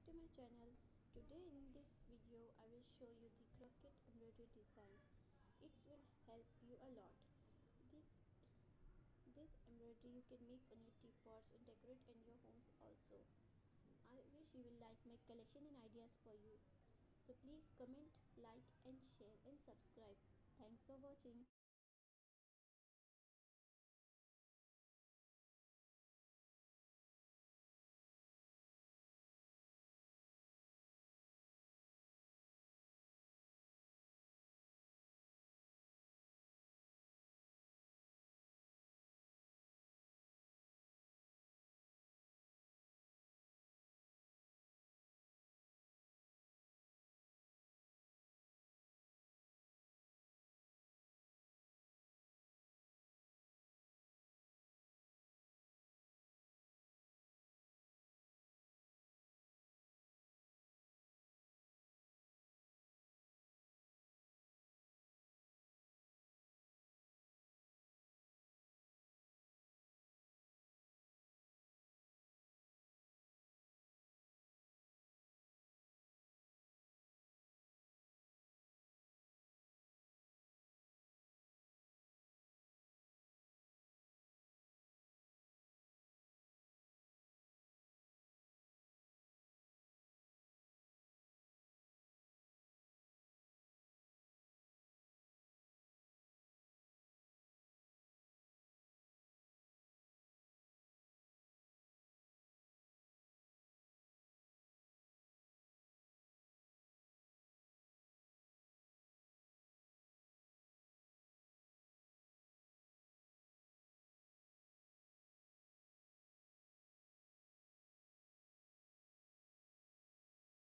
to my channel. Today in this video I will show you the croquette embroidery designs. It will help you a lot. This embroidery you can make on your teapots and decorate in your homes also. I wish you will like my collection and ideas for you. So please comment, like and share and subscribe. Thanks for watching.